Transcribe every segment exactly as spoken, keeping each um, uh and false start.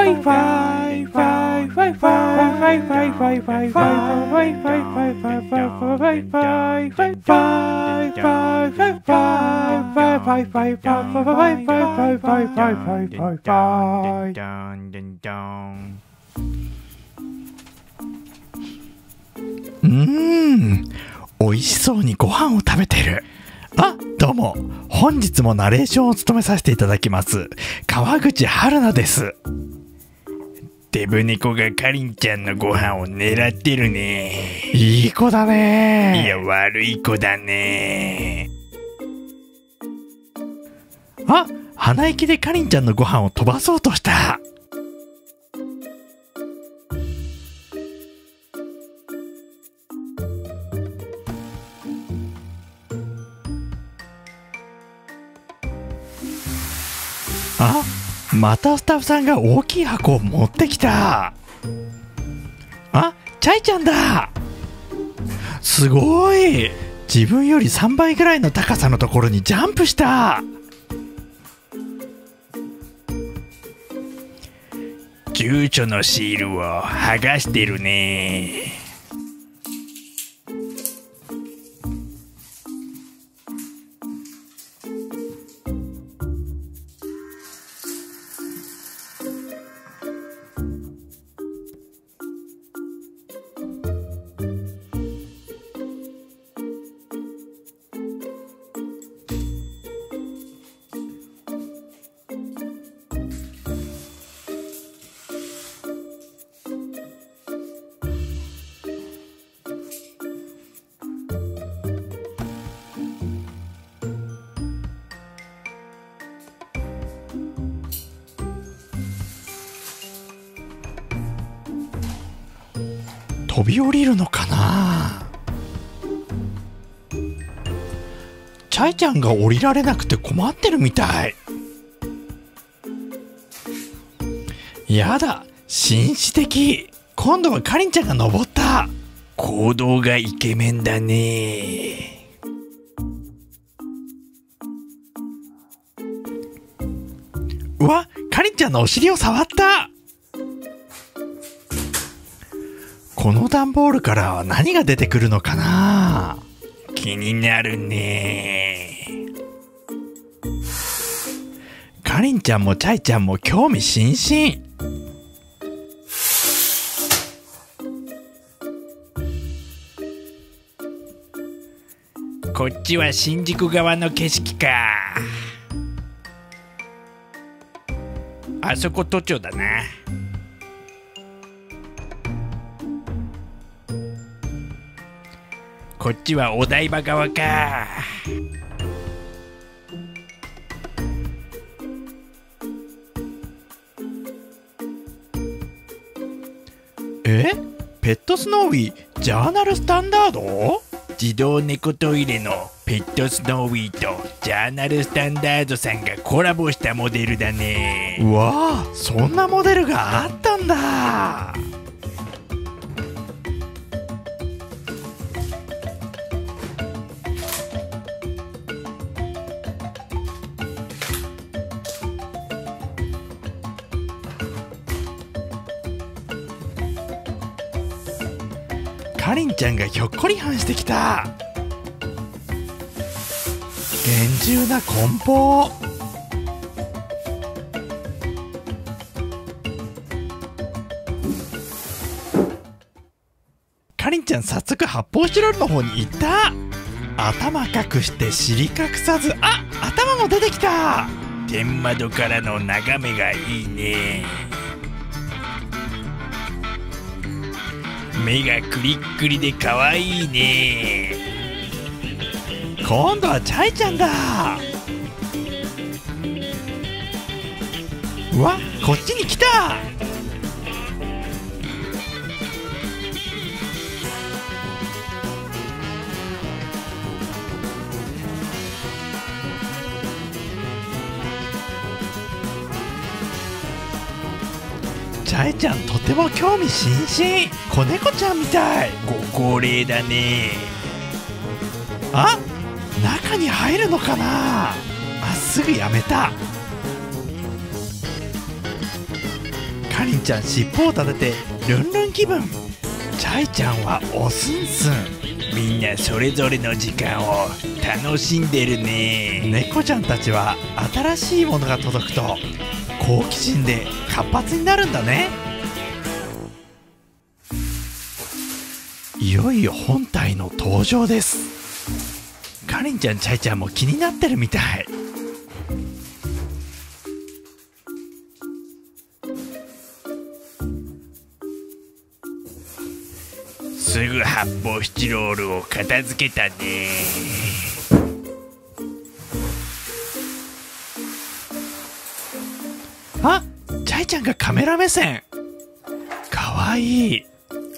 ん、美味しそうにご飯を食べてる。あ、どうも、本日もナレーションを務めさせていただきます川口春奈です。 デブ猫がかりんちゃんのご飯を狙ってるね。 いい子だね。 いや、悪い子だね。 あ、鼻息でかりんちゃんのご飯を飛ばそうとした。あ、またスタッフさんが大きい箱を持ってきた。あ、チャイちゃんだ。すごい、自分よりさんばいぐらいの高さのところにジャンプした。 住所のシールを剥がしてるね。 飛び降りるのかな。チャイちゃんが降りられなくて困ってるみたい。やだ、紳士的。今度はかりんちゃんが登った。 行動がイケメンだね。 うわ、かりんちゃんのお尻を触った。この段ボールからは何が出てくるのかな。 気になるね。 かりんちゃんもチャイちゃんも興味津々。 こっちは新宿側の景色か。あそこ都庁だな。こっちはお台場側か。 え？ペットスノーウィージャーナルスタンダード？ 自動猫トイレのペットスノーウィーとジャーナルスタンダードさんがコラボしたモデルだね。 うわぁ、そんなモデルがあったんだ。かりんちゃんがひょっこりはんしてきた。厳重な梱包。かりんちゃん早速発泡スチロールの方に行った。頭隠して尻隠さず。あ、頭も出てきた。 天窓からの眺めがいいね。目がクリックリで可愛いね。 今度はチャイちゃんだ。うわ、こっちに来た。チャイちゃんとても興味津々。子猫ちゃんみたい。 ご高齢だね。 あ、中に入るのかな。あ、すぐやめた。かりんちゃん尻尾を立ててルンルン気分。チャイちゃんはおすんすん。 みんなそれぞれの時間を楽しんでるね。 猫ちゃんたちは新しいものが届くと好奇心で活発になるんだね。いよいよ本体の登場です。かりんちゃんチャイちゃんも気になってるみたい。 すぐ発泡スチロールを片付けたね。 あ、チャイちゃんがカメラ目線。かわいい。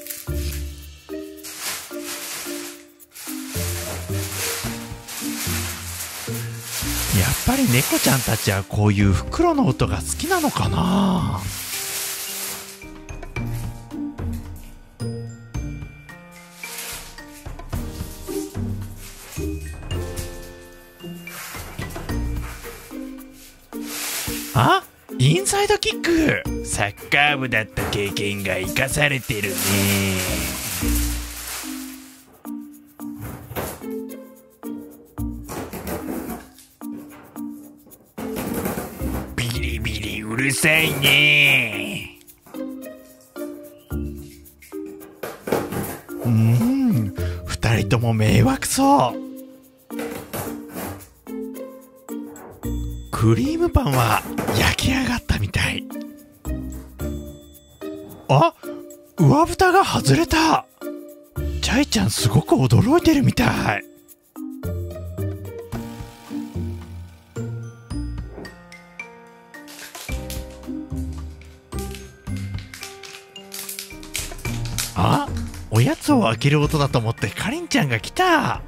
やっぱり猫ちゃんたちはこういう袋の音が好きなのかな。あ、インサイドキック。 サッカー部だった経験が生かされてるね。ビリビリうるさいね。 うーん、二人とも迷惑そう。クリームパンは焼き上がったみたい。あ、上蓋が外れた。チャイちゃんすごく驚いてるみたい。あ、おやつを開ける音だと思ってかりんちゃんが来た。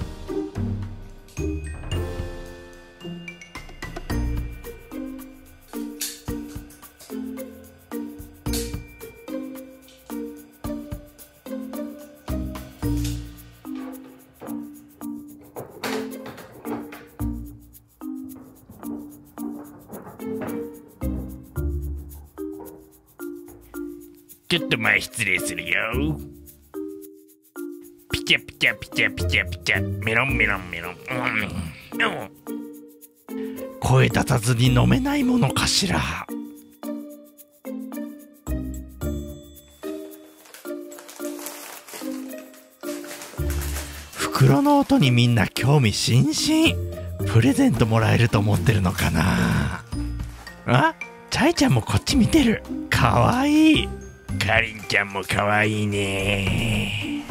ちょっと前失礼するよ。ピチャピチャピチャピチャピチャ、メロンメロンメロン、うんうん、 声立たずに飲めないものかしら。袋の音にみんな興味津々。プレゼントもらえると思ってるのかな。あ、チャイちゃんもこっち見てる。かわいい。 かりんちゃんもかわいいね。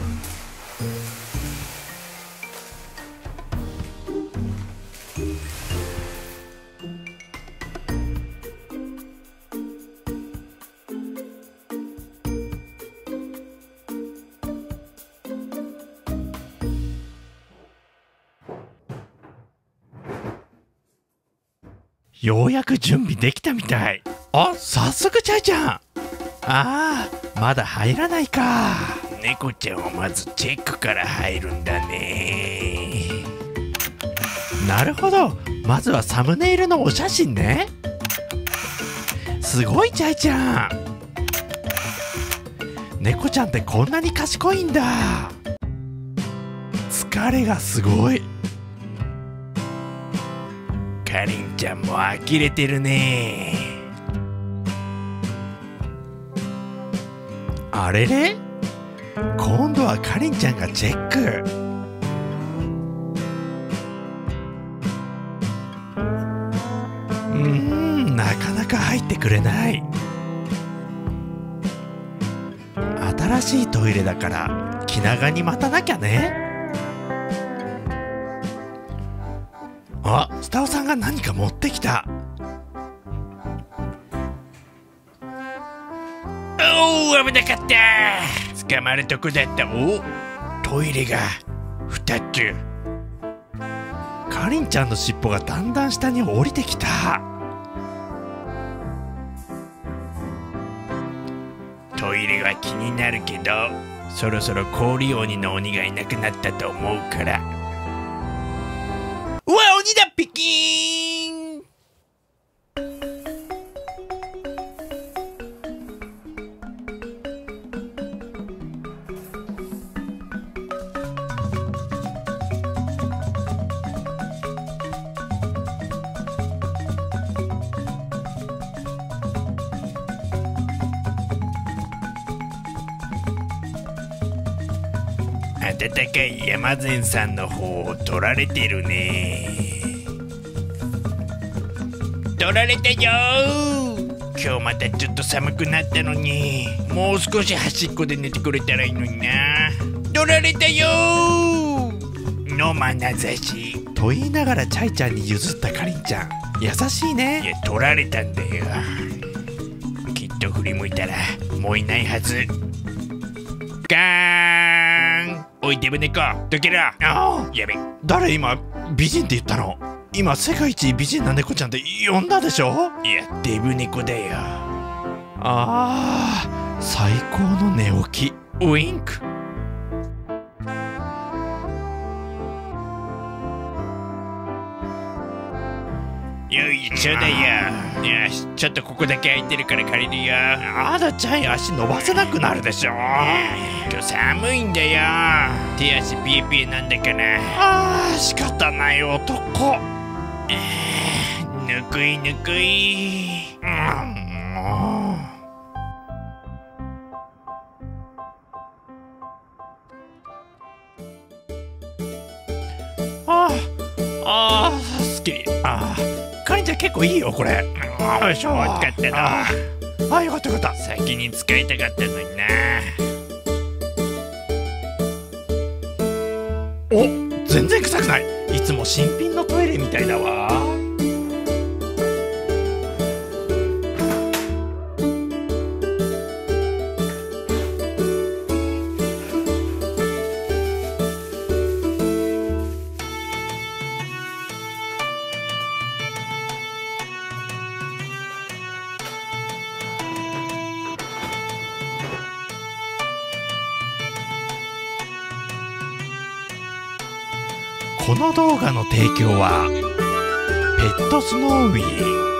ようやく準備できたみたい。あ、早速チャイちゃん。ああ、まだ入らないか。 猫ちゃんはまずチェックから入るんだね。 なるほど、まずはサムネイルのお写真ね。すごいチャイちゃん。猫ちゃんってこんなに賢いんだ。疲れがすごい。 かりんちゃんも呆れてるね。 あれれ、今度はかりんちゃんがチェック。うーん、なかなか入ってくれない。新しいトイレだから気長に待たなきゃね。あ、スタオさんが何か持ってきた。 おお、危なかった。捕まるとこだった。お、トイレがふたつ。 かりんちゃんの尻尾がだんだん下に降りてきた。 トイレは気になるけど、そろそろ氷鬼の鬼がいなくなったと思うから。うわ、鬼だ、ピキーン。 暖かい山善さんの方を取られてるね。取られたよー。今日またちょっと寒くなったのに、もう少し端っこで寝てくれたらいいのにな。取られたよーの眼差しと言いながらチャイちゃんに譲ったかりんちゃん、優しいいね。 や取られたんだよ。きっと振り向いたらもういないはず。ガーン。おいデブ猫どけろ。 ああ、 やべ。 誰今美人って言ったの？今世界一美人な猫ちゃんって呼んだでしょ？ いやデブ猫だよ。 ああ、最高の寝起き。ウインク。 よいしょだよ。よし、ちょっとここだけ空いてるから借りるよ。 あだちゃん足伸ばせなくなるでしょ。 今日寒いんだよ。手足ピエピエなんだから。 ああ、仕方ない男。 ぬくいぬくい。 うん、もう。ああ、ああ、すっきり。ああ、かりんちゃん結構いいよこれ。よいしょ。 惜しかったな。 ああ、あよかったよかった。 先に使いたかったのにな。 お、全然臭くない。いつも新品のトイレみたいだわ。この動画の提供はペットスノーウィー。